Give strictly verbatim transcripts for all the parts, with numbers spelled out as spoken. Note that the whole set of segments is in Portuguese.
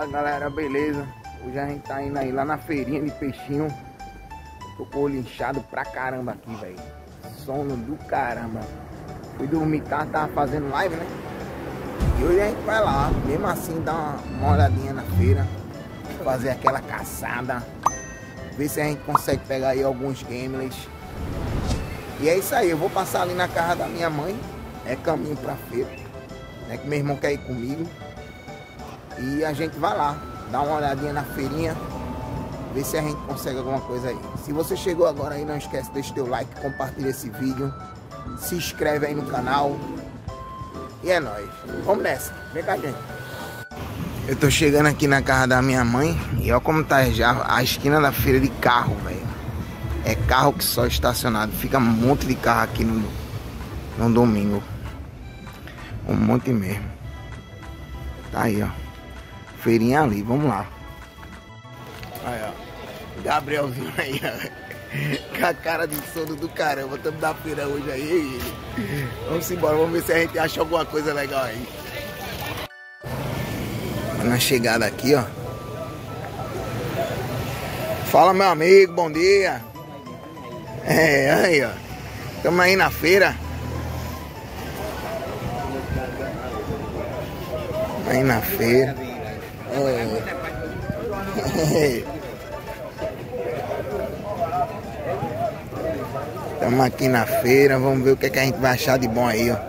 Fala galera, beleza? Hoje a gente tá indo aí lá na feirinha de peixinho. Tô com o olho inchado pra caramba aqui, velho. Sono do caramba. Fui dormir tarde, tava fazendo live, né? E hoje a gente vai lá, mesmo assim, dar uma, uma olhadinha na feira. Fazer aquela caçada. Ver se a gente consegue pegar aí alguns gameless. E é isso aí, eu vou passar ali na casa da minha mãe. É caminho pra feira. É que meu irmão quer ir comigo. E a gente vai lá, dar uma olhadinha na feirinha, ver se a gente consegue alguma coisa aí. Se você chegou agora aí, não esquece de deixar teu like, compartilha esse vídeo, se inscreve aí no canal. E é nóis. Vamos nessa, vem com a gente. Eu tô chegando aqui na casa da minha mãe e olha como tá já a esquina da feira de carro, velho. É carro que só estacionado, fica um monte de carro aqui no, no domingo. Um monte mesmo. Tá aí, ó. Feirinha ali, vamos lá. Aí, ó. Gabrielzinho aí, ó. Com a cara de sono do caramba. Estamos na feira hoje aí, ele. Vamos embora, vamos ver se a gente acha alguma coisa legal aí. Na chegada aqui, ó. Fala, meu amigo, bom dia. É, aí, ó. Estamos aí na feira. Aí na feira. Estamos aqui na feira, vamos ver o que, é que a gente vai achar de bom aí, ó.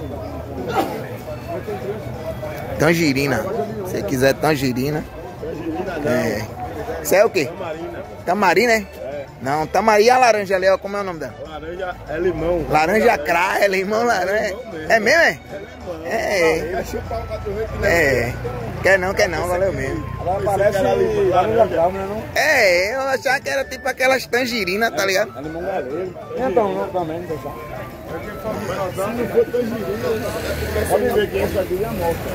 Tangerina, se você quiser tangerina. É. Isso é o quê? Tamarina, é? Não, tamarim é a laranja ali, ó, como é o nome dela? Laranja é limão. Laranja cra, é limão, laranja. É mesmo, é? É. É. Quer não, quer não, valeu mesmo. Ela parece laranja cravo, né não? É, eu achava que era tipo aquelas tangerinas, tá ligado? É limão galego. Então, não também, não deixar. Se não for tangerina, pode ver que essa aqui é mostra.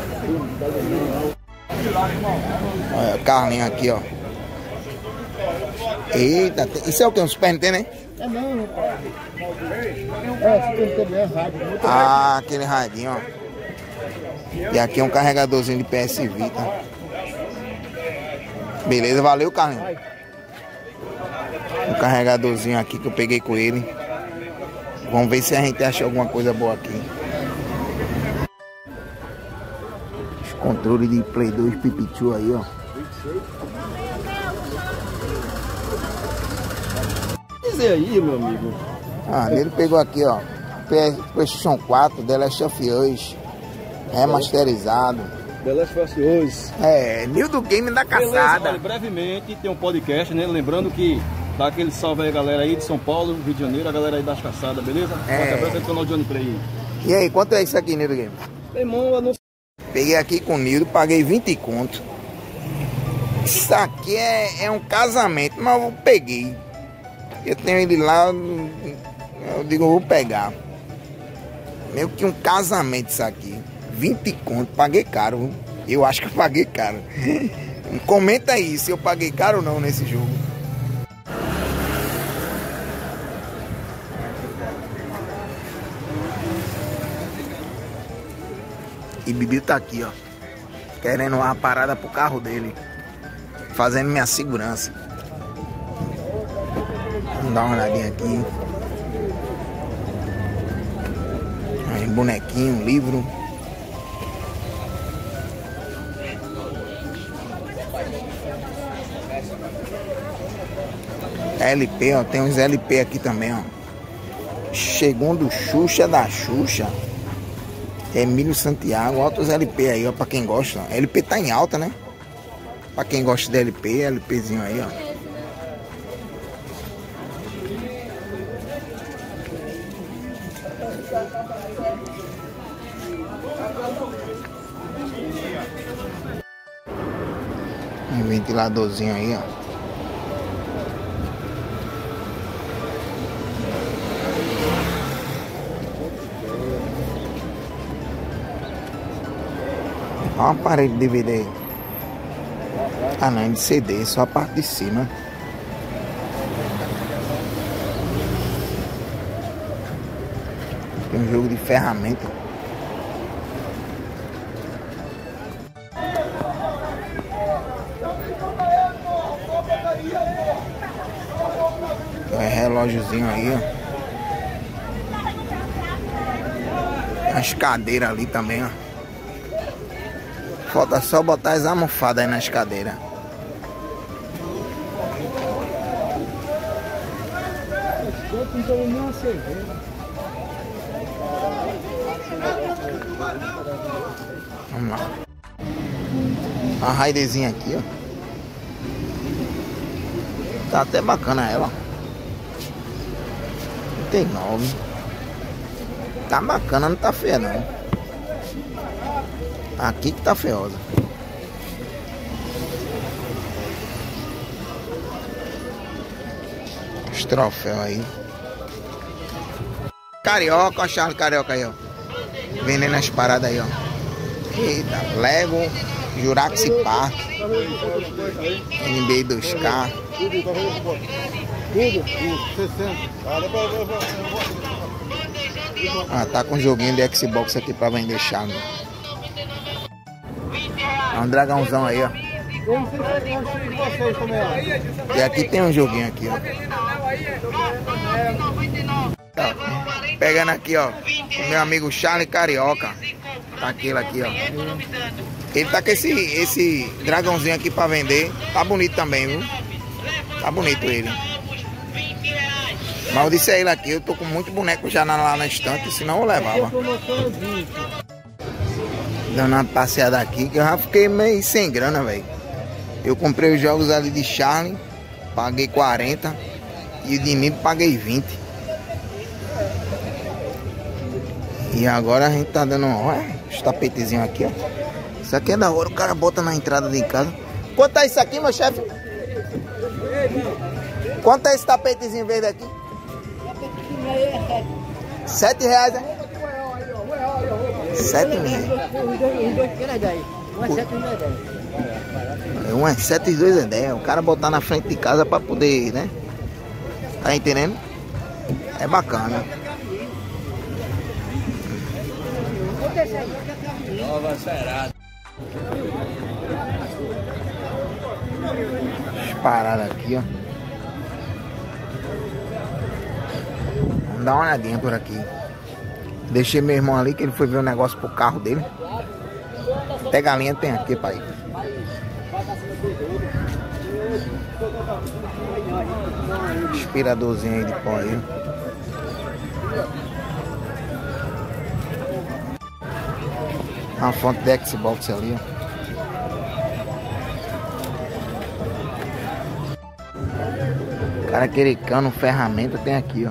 Olha o Carlinhos aqui, ó. Eita, isso é o que? Um Super Nintendo, né? É não, rapaz. É, Super Nintendo é rádio. Ah, aquele radinho, ó. E aqui é um carregadorzinho de P S Vita. Beleza, valeu, Carlinhos. Um carregadorzinho aqui que eu peguei com ele. Vamos ver se a gente acha alguma coisa boa aqui. Os controles de Play dois Pipichu aí, ó. Dizer aí, meu amigo. Ah, ele pegou aqui, ó. PlayStation quatro, The Last of Us. Remasterizado. The Last of Us. É, New do Game da Caçada. Beleza, olha, brevemente tem um podcast, né? Lembrando que dá aquele salve aí, galera aí de São Paulo, Rio de Janeiro, a galera aí das caçadas, beleza? É. Até o canal Johnny Play. E aí, quanto é isso aqui, New do Game? Meu irmão, eu não... Peguei aqui com o Nildo, paguei vinte conto. Isso aqui é, é um casamento, mas eu peguei. Eu tenho ele lá, eu digo, eu vou pegar. Meio que um casamento isso aqui. vinte conto, paguei caro. Viu? Eu acho que eu paguei caro. Comenta aí se eu paguei caro ou não nesse jogo. E Bibi tá aqui, ó. Querendo uma parada pro carro dele. Fazendo minha segurança. Vamos dar uma olhadinha aqui. Aí, bonequinho, livro. L P, ó. Tem uns L P aqui também, ó. Segundo Xuxa da Xuxa. Emílio Santiago. Altos L P aí, ó. Pra quem gosta. L P tá em alta, né? Pra quem gosta de L P, LPzinho aí, ó. Um ventiladorzinho aí, ó. Olha o aparelho de D V D aí. Ah não, é de C D, só a parte de cima. Tem um jogo de ferramenta. É relógiozinho aí, ó. As cadeiras ali também, ó. Falta só botar as almofadas aí nas cadeiras. Vamos lá. A Raidezinha aqui, ó. Tá até bacana ela. trinta e nove. Tá bacana, não tá feia não. Aqui que tá feiosa. Os troféus aí. Carioca, ó, Charles Carioca aí, ó. Vendendo as paradas aí, ó. Eita, Lego, Jurassic Park, N B dois K. Tudo, tá vendo? Tudo, sessenta. Ah, tá com um joguinho de Xbox aqui pra vender, Charles. É um dragãozão aí, ó. E aqui tem um joguinho aqui, ó. Tá. Pegando aqui, ó, o meu amigo Charles Carioca. Tá aquele aqui, ó. Ele tá com esse, esse dragãozinho aqui pra vender. Tá bonito também, viu? Tá bonito ele. Mas eu disse a ele aqui, eu tô com muito boneco já lá na estante, senão eu levava. Dando uma passeada aqui, que eu já fiquei meio sem grana, velho. Eu comprei os jogos ali de Charlie, paguei quarenta. E o de mim paguei vinte. E agora a gente tá dando, olha, os tapetezinhos aqui, ó. Isso aqui é da hora, o cara bota na entrada de casa. Quanto é isso aqui, meu chefe? Quanto é esse tapetezinho verde aqui? Sete reais, né? Sete reais. Um é sete e dois é dez. O cara botar na frente de casa pra poder, né? Tá entendendo? É bacana. Nova Serada. As paradas aqui, ó. Vamos dar uma olhadinha por aqui. Deixei meu irmão ali, que ele foi ver um negócio pro carro dele. Até galinha tem aqui, pai. Aspiradorzinho aí de pó aí. Uma fonte de Xbox ali, ó. Cara, aquele cano, ferramenta tem aqui, ó.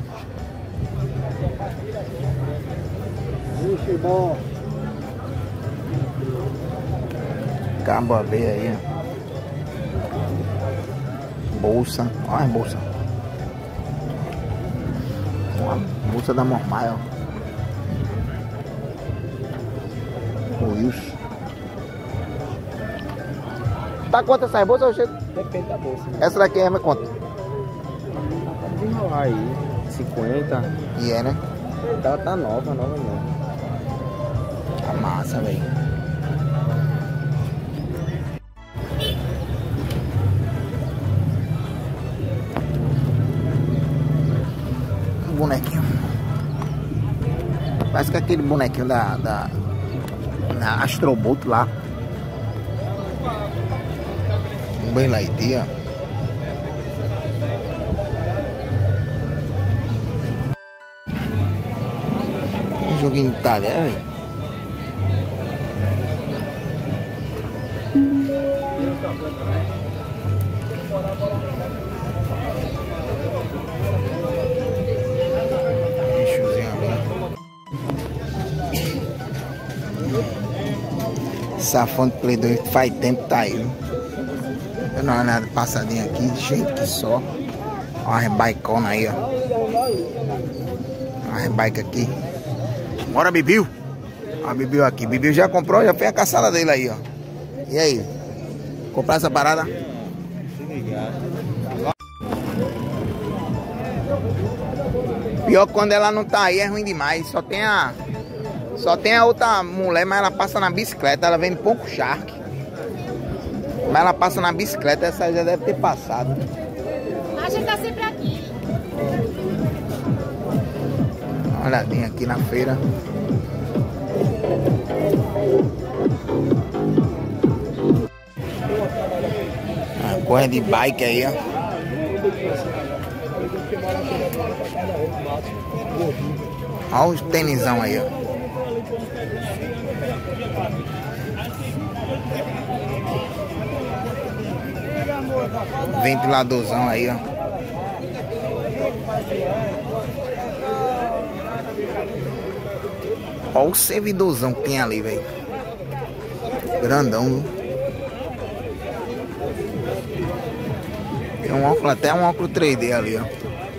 Cabo A B aí, ó. Bolsa, olha a bolsa. Uma bolsa da Mormaio, ó. Isso. Tá quanto essa bolsa, Rochedo? Depende da bolsa. Né? Essa daqui é mais quanto? Pode desenrolar aí. cinquenta. E é, né? Ela tá nova, nova mesmo. Tá massa, velho. Um bonequinho. Parece que é aquele bonequinho da... da... na Astrobot lá. Um bem lá e dia. Um joguinho de talher, velho. Bichozinho ali. Essa fonte Play dois faz tempo tá aí. Dando uma olhada passadinha aqui, gente que só. Ó a rebaicona aí, ó. A rebaica aqui. Bora, Bibiu. Ó a Bibiu aqui. Bibiu já comprou, já fez a caçada dele aí, ó. E aí? Comprar essa parada? Pior que quando ela não tá aí é ruim demais. Só tem a... Só tem a outra mulher, mas ela passa na bicicleta. Ela vende pouco Shark. Mas ela passa na bicicleta. Essa já deve ter passado. A gente tá sempre aqui. Uma olhadinha aqui na feira. Uma coisa de bike aí, ó. Olha os tênisão aí, ó. Ventiladorzão aí, ó. Olha o servidorzão que tem ali, velho. Grandão, viu? Tem um óculos, até um óculos três D ali, ó.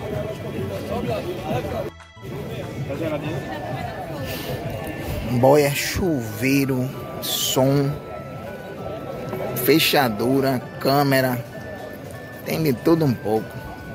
Boia, chuveiro, som, fechadura, câmera, tem de tudo um pouco.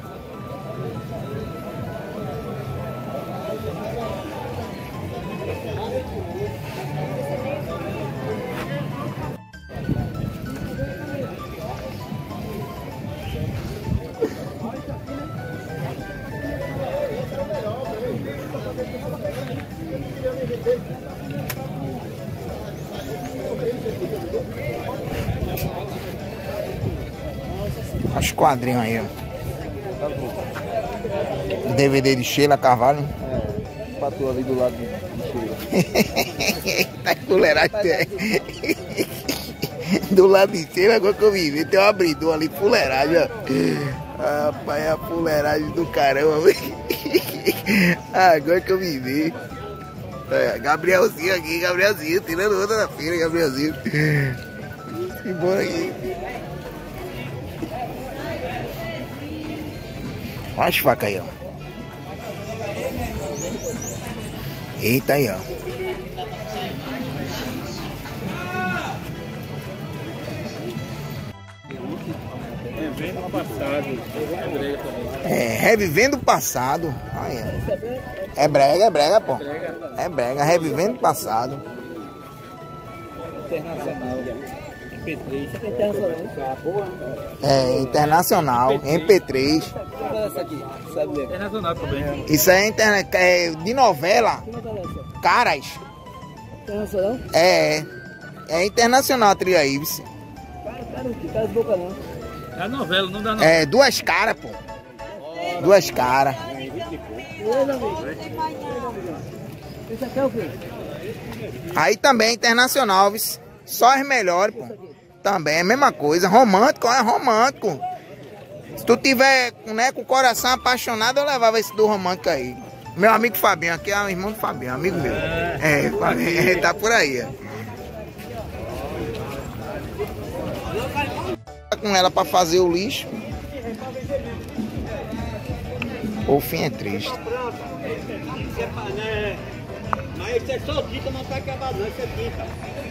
Os quadrinhos aí, ó. D V D de Sheila Carvalho. É, patrulha ali do lado de, de Sheila. Tá fuleiragem. Do lado de Sheila, agora que eu vi ver, tem um abridor ali, fuleiragem, ó. Rapaz, é a fuleiragem do caramba. Agora que eu vi ver. É, Gabrielzinho aqui, Gabrielzinho, tirando outra da feira, Gabrielzinho. Embora aqui. Olha as facas aí, ó. Eita aí, ó. Revendo o passado. É, revivendo o passado. Aí, ó. É brega, é brega, pô. É brega, revivendo o passado. Internacional. M P três. Internacional. É, internacional, M P três. Essa aqui, sabe? Internacional também. Isso aí é, internet, é de novela. Caras. Internacional? É, é internacional a trilha aí, vice. Cara, cara, não cara de boca não. É novela, não dá não. É, duas caras, pô. Duas caras. Esse aqui é o quê? Aí também é internacional, vice. Só as melhores, pô. Também é a mesma coisa. Romântico, é romântico. Se tu tiver, né, com o coração apaixonado, eu levava esse do romântico aí. Meu amigo Fabinho, aqui é o irmão do Fabinho, amigo meu. É, Fabinho, ele tá por aí, ó. Com ela pra fazer o lixo. O fim é triste. Mas isso é só dica, não tá acabado não, isso é dica.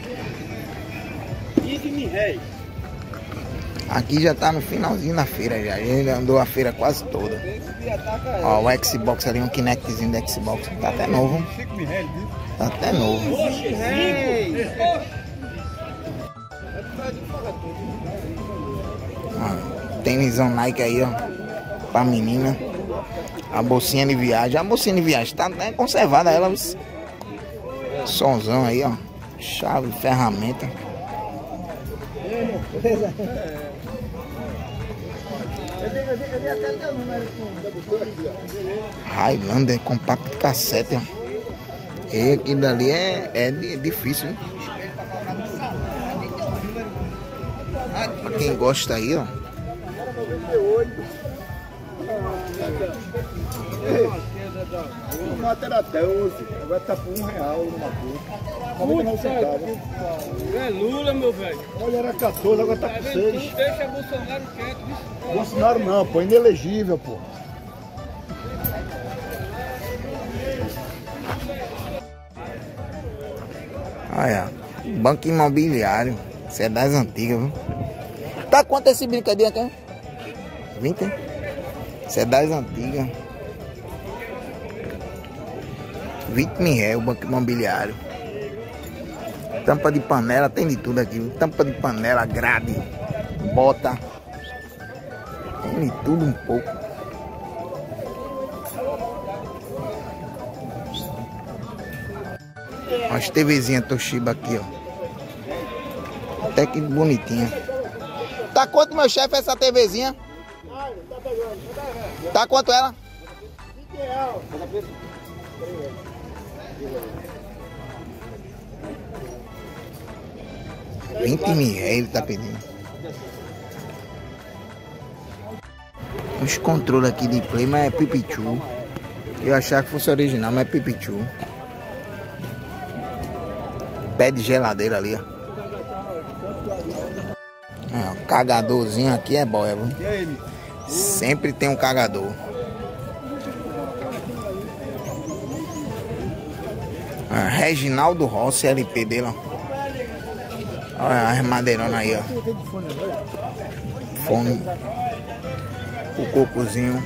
quinze mil reais. Aqui já tá no finalzinho da feira já. Ele andou a feira quase toda. Ó, o Xbox ali, um Kinectzinho do Xbox. Tá até novo. Tá até novo. Ó, tênisão Nike aí, ó. Pra menina. A bolsinha de viagem. A bolsinha de viagem tá até conservada ela. Somzão aí, ó. Chave, ferramenta. Highlander compacto cassete, ó. E aquilo dali é, é difícil, hein? Pra quem gosta aí, ó. O mato era doze, agora tá por um real no mato. É Lula, meu velho. Olha, era quatorze, agora tá por seis. Deixa Bolsonaro quieto, viu? Bolsonaro não, pô, inelegível, pô. Olha, banco imobiliário. Isso é das antigas, viu? Tá quanto esse brincadeira aqui? vinte? Isso é das antigas. vinte mil reais o banco imobiliário. Tampa de panela, tem de tudo aqui. Viu? Tampa de panela, grade, bota. Tem de tudo um pouco. As TVzinhas Toshiba aqui, ó. Até que bonitinha. Tá quanto, meu chefe, essa TVzinha? Tá quanto ela? vinte mil reais ele tá pedindo. Os controles aqui de play, mas é Pipichu. Eu achava que fosse original, mas é Pipichu. Pé de geladeira ali, ó. É, o cagadorzinho aqui é boia, viu? Sempre tem um cagador. Ah, Reginaldo Rossi, L P dele, ó. Olha as madeironas aí, ó. Fone. O cocozinho.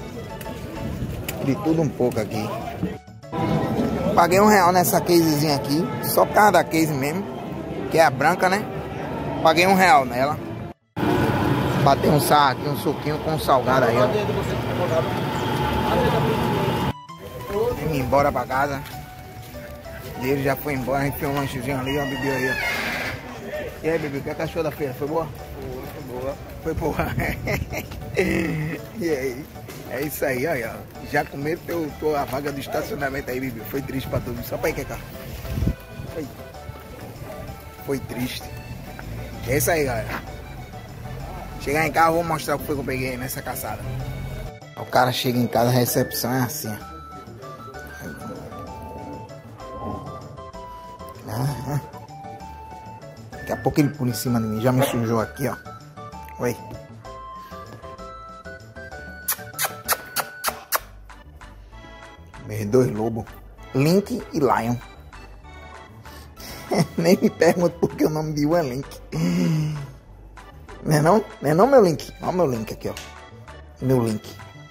De tudo um pouco aqui. Paguei um real nessa casezinha aqui. Só por causa da case mesmo. Que é a branca, né? Paguei um real nela. Batei um sal aqui, um suquinho com um salgado aí, ó. Vim embora pra casa. E ele já foi embora. A gente fez um lanchezinho ali, ó. Bebeu aí, ó. E aí, bebê, o que é que achou da feira? Foi boa? Foi boa. Foi boa. E aí? É isso aí, olha. Já comeu teu, tua vaga do estacionamento aí, bebê. Foi triste pra todo mundo. Só pra ir, Keká. Foi. Foi triste. É isso aí, galera. Chegar em casa, eu vou mostrar o que foi que eu peguei nessa caçada. O cara chega em casa, a recepção é assim, ó. Ah, daqui a pouco ele pula em cima de mim. Já me sujou aqui, ó. Oi. Meus dois lobos. Link e Lion. Nem me pergunte por que o nome de um é Link. Não é não? Não é não, meu Link? Olha o meu Link aqui, ó. Meu Link.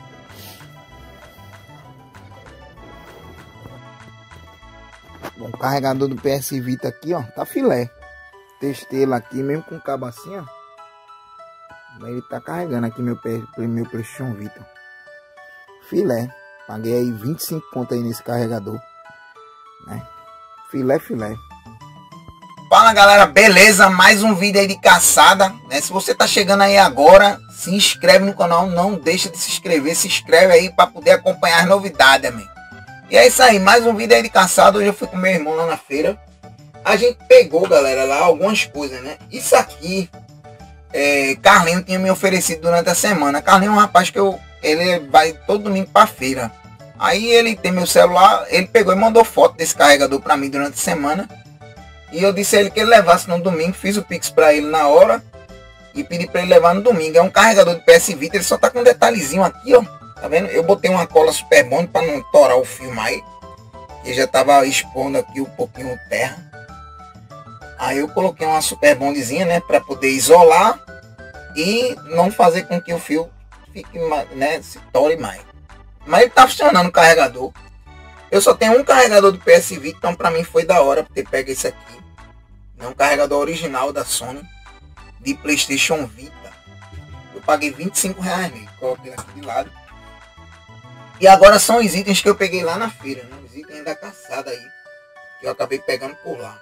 Bom, o carregador do P S Vita aqui, ó. Tá filé. Testei ele aqui, mesmo com cabo assim, ó. Mas ele tá carregando aqui meu, meu PlayStation Vita. Filé. Paguei aí vinte e cinco conto aí nesse carregador. Né? Filé, filé. Fala, galera, beleza? Mais um vídeo aí de caçada, né? Se você tá chegando aí agora, se inscreve no canal, não deixa de se inscrever, se inscreve aí para poder acompanhar as novidades, amigo. E é isso aí, mais um vídeo aí de caçada. Hoje eu fui com meu irmão lá na feira. A gente pegou, galera, lá algumas coisas, né? Isso aqui, é, Carlinho tinha me oferecido durante a semana. Carlinho é um rapaz que eu, ele vai todo domingo pra feira. Aí ele tem meu celular, ele pegou e mandou foto desse carregador para mim durante a semana. E eu disse a ele que ele levasse no domingo, fiz o Pix para ele na hora e pedi para ele levar no domingo. É um carregador de P S Vita, ele só tá com um detalhezinho aqui, ó. Tá vendo? Eu botei uma cola super bond para não torar o filme aí. Ele já tava expondo aqui um pouquinho terra. Aí eu coloquei uma super bondzinha, né, para poder isolar e não fazer com que o fio fique, né, se tore mais. Mas ele tá funcionando o carregador. Eu só tenho um carregador do P S Vita, então para mim foi da hora ter pego esse aqui. É um carregador original da Sony de PlayStation Vita. Eu paguei vinte e cinco reais nele, coloquei aqui de lado. E agora são os itens que eu peguei lá na feira, né? Os itens da caçada aí, que eu acabei pegando por lá.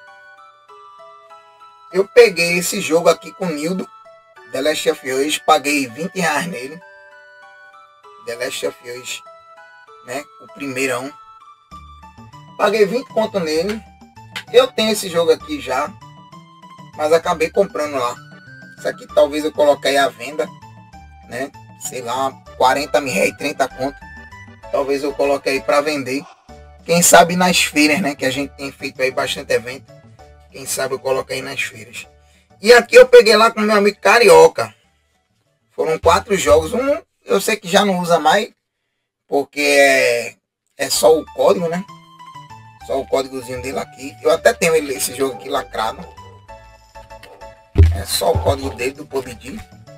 Eu peguei esse jogo aqui com o Nildo, The Last of Us, paguei vinte reais nele. The Last of Us, né? O primeirão. Paguei vinte conto nele. Eu tenho esse jogo aqui já, mas acabei comprando lá. Isso aqui talvez eu coloque aí à venda, né? Sei lá, quarenta mil reais, trinta conto. Talvez eu coloque aí para vender. Quem sabe nas feiras, né? Que a gente tem feito aí bastante evento. Quem sabe eu coloco aí nas feiras. E aqui eu peguei lá com meu amigo Carioca. Foram quatro jogos. Um eu sei que já não usa mais, porque é, é só o código, né? Só o códigozinho dele aqui. Eu até tenho ele, esse jogo aqui lacrado. É só o código dele do P U B G.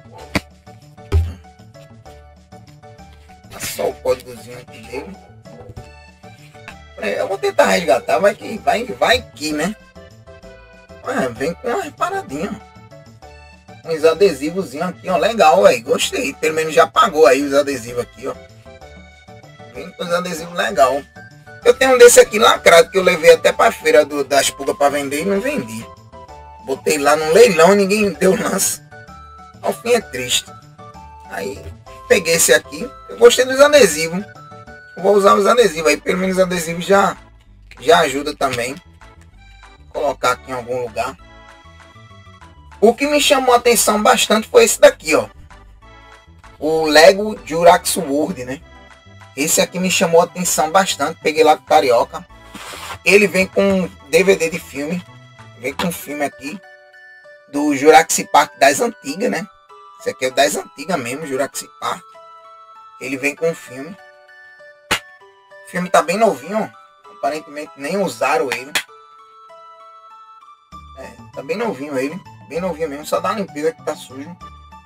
É só o códigozinho aqui dele. Eu vou tentar resgatar, vai que vai, vai que, né? Ah, vem com uma paradinha. Uns adesivozinhos aqui, ó. Legal, aí. Gostei. Pelo menos já pagou aí os adesivos aqui, ó. Vem com os adesivos legal. Eu tenho um desse aqui lacrado que eu levei até pra feira do, das pulgas pra vender e não vendi. Botei lá no leilão e ninguém deu lance. Ao fim é triste. Aí peguei esse aqui. Eu gostei dos adesivos. Eu vou usar os adesivos aí. Pelo menos os adesivos já, já ajuda também. Vou colocar aqui em algum lugar. O que me chamou a atenção bastante foi esse daqui, ó. O Lego Jurassic World, né? Esse aqui me chamou a atenção bastante. Peguei lá do Carioca. Ele vem com D V D de filme. Vem com um filme aqui do Jurassic Park das antigas, né? Esse aqui é o das antigas mesmo, Jurassic Park. Ele vem com um filme. O filme tá bem novinho, ó. Aparentemente nem usaram ele. É, tá bem novinho ele. Bem novinho mesmo, só dá uma limpeza que tá sujo.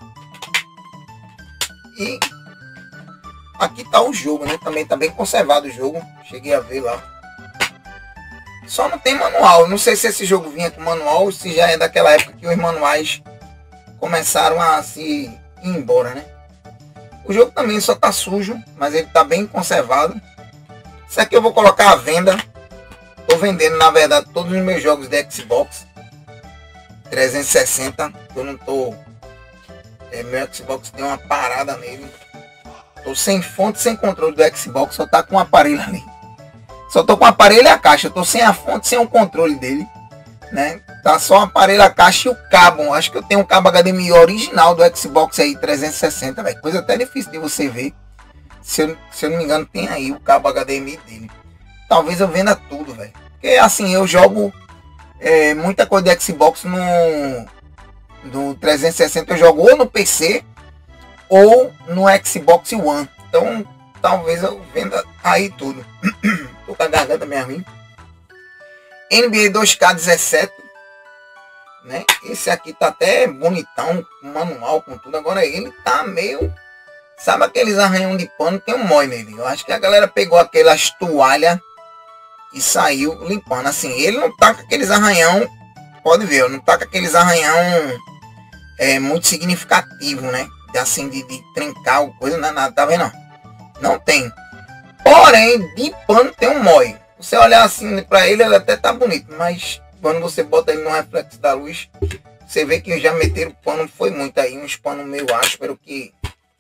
E aqui tá o jogo, né? Também tá bem conservado o jogo. Cheguei a ver lá. Só não tem manual. Não sei se esse jogo vinha com manual ou se já é daquela época que os manuais começaram a se ir embora, né? O jogo também só tá sujo, mas ele tá bem conservado. Isso aqui eu vou colocar à venda. Tô vendendo, na verdade, todos os meus jogos de Xbox trezentos e sessenta. Eu não tô... É, meu Xbox tem uma parada nele. Tô sem fonte, sem controle do Xbox. Só tá com o aparelho ali. Só tô com o aparelho e a caixa. Eu tô sem a fonte, sem o controle dele, né? Tá só o aparelho, a caixa e o cabo. Acho que eu tenho um cabo H D M I original do Xbox aí trezentos e sessenta, velho. Coisa até difícil de você ver. Se eu, se eu não me engano, tem aí o cabo H D M I dele. Talvez eu venda tudo, velho. Porque assim, eu jogo é, muita coisa de Xbox no, no trezentos e sessenta. Eu jogo ou no P C ou no Xbox One. Então, talvez eu venda aí tudo. Tô com a garganta meio ruim. N B A dois K dezessete, né? Esse aqui tá até bonitão, com manual, com tudo. Agora ele tá meio... Sabe aqueles arranhão de pano? Tem um mói nele. Eu acho que a galera pegou aquelas toalhas e saiu limpando. Assim, ele não tá com aqueles arranhão... Pode ver, não tá com aqueles arranhão é, muito significativo, né? Assim, de, de trincar ou coisa, não é nada, tá vendo? Não, não tem. Porém, de pano tem um mói. Você olhar assim para ele, ele até tá bonito, mas quando você bota ele no reflexo da luz, você vê que já meteram o pano, foi muito aí, uns panos meio áspero que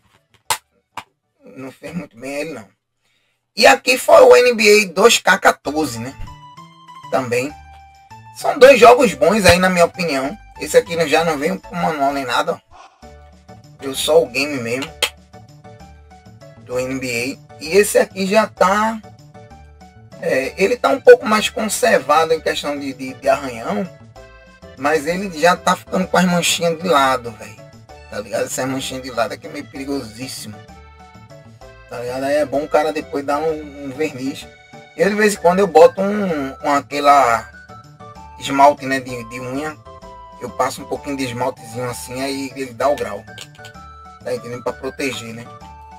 não fez muito bem ele não. E aqui foi o N B A dois K quatorze, né? Também. São dois jogos bons aí, na minha opinião. Esse aqui já não veio com manual nem nada, ó. Deu só o game mesmo do N B A. E esse aqui já tá é, ele tá um pouco mais conservado em questão de, de, de arranhão, mas ele já tá ficando com as manchinhas de lado, velho. Tá ligado? Essas manchinhas de lado aqui é meio perigosíssimo. Tá ligado? Aí é bom o cara depois dar um, um verniz. Eu de vez em quando eu boto um, um aquela esmalte, né, de, de unha. Eu passo um pouquinho de esmaltezinho assim, aí ele dá o grau. Tá entendendo? Pra proteger, né?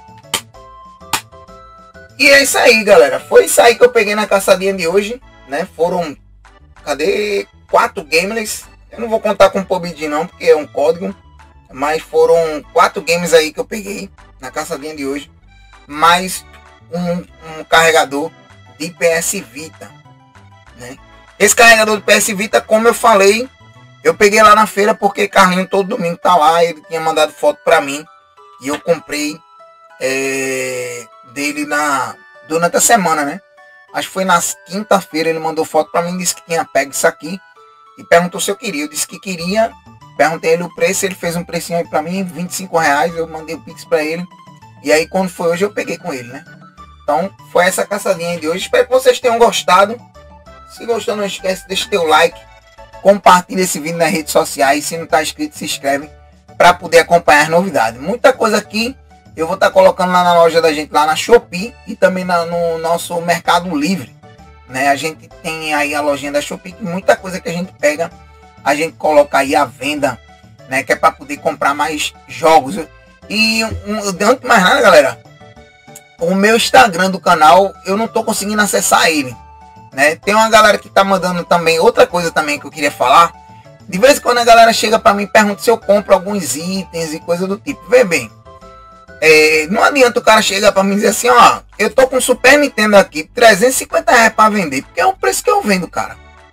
E é isso aí, galera. Foi isso aí que eu peguei na caçadinha de hoje, né? Foram, cadê? Quatro games. Eu não vou contar com o P U B G não, porque é um código. Mas foram quatro games aí que eu peguei na caçadinha de hoje. Mais um, um carregador de P S Vita, né? Esse carregador de P S Vita, como eu falei, eu peguei lá na feira porque Carlinho todo domingo tá lá. Ele tinha mandado foto pra mim. E eu comprei é, dele na, durante a semana, né? Acho que foi na quinta-feira. Ele mandou foto pra mim, disse que tinha pego isso aqui e perguntou se eu queria. Eu disse que queria. Perguntei ele o preço, ele fez um precinho aí pra mim, vinte e cinco reais. Eu mandei o Pix pra ele. E aí quando foi hoje eu peguei com ele, né? Então foi essa caçadinha de hoje. Espero que vocês tenham gostado. Se gostou, não esquece, deixa teu like. Compartilha esse vídeo nas redes sociais. Se não tá inscrito, se inscreve para poder acompanhar as novidades. Muita coisa aqui eu vou estar tá colocando lá na loja da gente, lá na Shopee. E também na, no nosso Mercado Livre, né? A gente tem aí a lojinha da Shopee. Muita coisa que a gente pega, a gente coloca aí à venda, né? Que é para poder comprar mais jogos. E um, antes de mais nada, galera, o meu Instagram do canal, eu não tô conseguindo acessar ele, né? Tem uma galera que tá mandando também, outra coisa também que eu queria falar. De vez em quando a galera chega para mim e pergunta se eu compro alguns itens e coisa do tipo. Vê bem, É, não adianta o cara chegar pra mim e dizer assim, ó, eu tô com o Super Nintendo aqui, trezentos e cinquenta reais pra vender, porque é o preço que eu vendo, cara.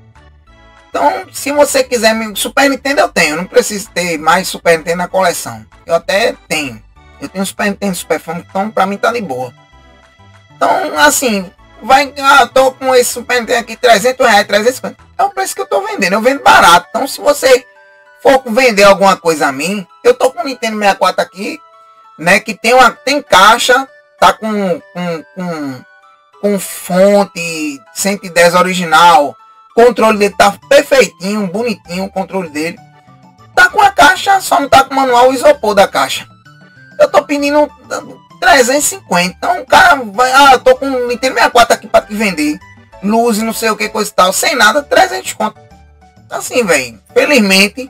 Então, se você quiser, Super Nintendo eu tenho, eu não preciso ter mais Super Nintendo na coleção. Eu até tenho, eu tenho Super Nintendo, Super Famicom, então pra mim tá de boa. Então, assim, vai, ah, eu tô com esse Super Nintendo aqui, trezentos reais, trezentos e cinquenta, é o preço que eu tô vendendo, eu vendo barato. Então, se você for vender alguma coisa a mim, eu tô com o Nintendo sessenta e quatro aqui, né, que tem uma tem caixa, tá com com, com com fonte cento e dez original, controle dele tá perfeitinho, bonitinho o controle dele, tá com a caixa, só não tá com o manual isopor da caixa. Eu tô pedindo trezentos e cinquenta, então o cara vai, ah, eu tô com o Nintendo sessenta e quatro aqui para te vender, luz, não sei o que, coisa e tal, sem nada, trezentos conto. Assim, velho, felizmente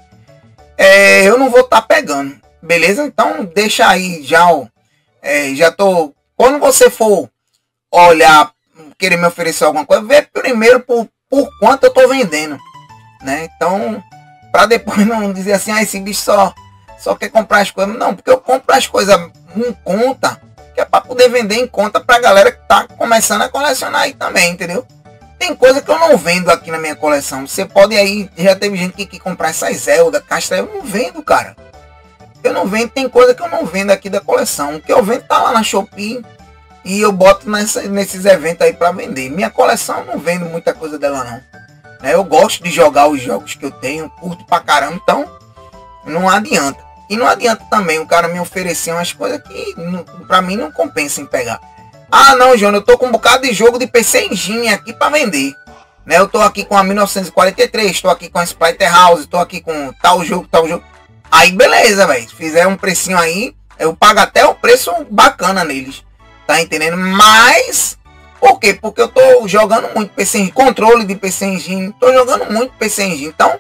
é, eu não vou estar tá pegando. Beleza? Então deixa aí já o. É, já tô. Quando você for olhar, querer me oferecer alguma coisa, vê primeiro por, por quanto eu tô vendendo. Né? Então, para depois não dizer assim, ah, esse bicho só, só quer comprar as coisas. Não, porque eu compro as coisas em conta, que é para poder vender em conta pra galera que tá começando a colecionar aí também, entendeu? Tem coisa que eu não vendo aqui na minha coleção. Você pode aí, já teve gente que quer comprar essas Zelda, caixa, eu não vendo, cara. Eu não vendo, tem coisa que eu não vendo aqui da coleção. O que eu vendo tá lá na Shopee e eu boto nessa, nesses eventos aí para vender. Minha coleção eu não vendo muita coisa dela não. Eu gosto de jogar os jogos que eu tenho, curto pra caramba, então não adianta. E não adianta também o cara me oferecer umas coisas que não, pra mim não compensa em pegar. Ah não, João, eu tô com um bocado de jogo de P C Engine aqui para vender. Né? Eu tô aqui com a mil novecentos e quarenta e três, tô aqui com a Splatterhouse, tô aqui com tal jogo, tal jogo. Aí beleza, velho. Se fizer um precinho aí, eu pago até o preço bacana neles. Tá entendendo? Mas, por quê? Porque eu tô jogando muito P C Engine, controle de P C Engine. Tô jogando muito P C Engine. Então,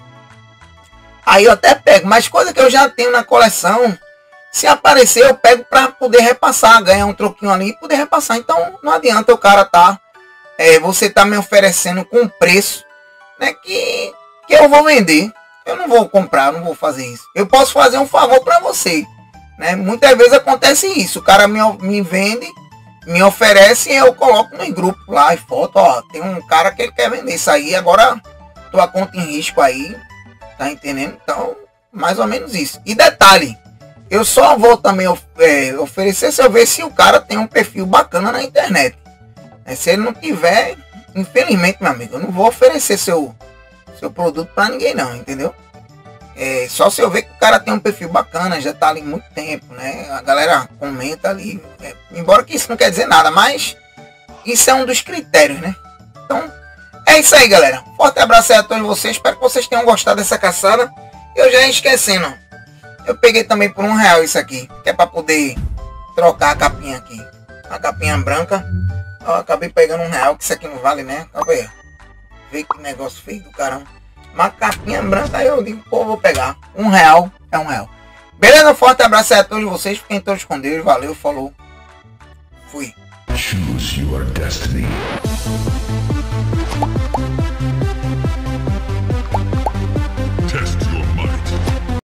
aí eu até pego. Mas coisa que eu já tenho na coleção, se aparecer eu pego pra poder repassar. Ganhar um troquinho ali e poder repassar. Então, não adianta o cara tá... É, você tá me oferecendo com preço, né? Que, que eu vou vender. Eu não vou comprar, não vou fazer isso. Eu posso fazer um favor para você, né? Muitas vezes acontece isso. O cara me, me vende, me oferece e eu coloco no grupo lá e foto, ó, tem um cara que ele quer vender isso aí, agora tua conta em risco aí, tá entendendo? Então, mais ou menos isso. E detalhe, eu só vou também é, oferecer se eu ver se o cara tem um perfil bacana na internet. É, se ele não tiver, infelizmente, meu amigo, eu não vou oferecer seu seu produto para ninguém não, entendeu? É, só se eu ver que o cara tem um perfil bacana, já tá ali muito tempo, né? A galera comenta ali, é, embora que isso não quer dizer nada, mas isso é um dos critérios, né? Então, é isso aí, galera. Forte abraço aí a todos vocês, espero que vocês tenham gostado dessa caçada. Eu já ia esquecendo, eu peguei também por um real isso aqui, que é para poder trocar a capinha aqui, a capinha branca. Eu acabei pegando um real, que isso aqui não vale, né? Calma aí. Vê que negócio feio do caramba. Uma capinha branca, aí eu digo, pô, vou pegar. Um real é um real. Beleza? Forte abraço aí a todos vocês. Fiquem todos com Deus. Valeu, falou. Fui. Choose your destiny.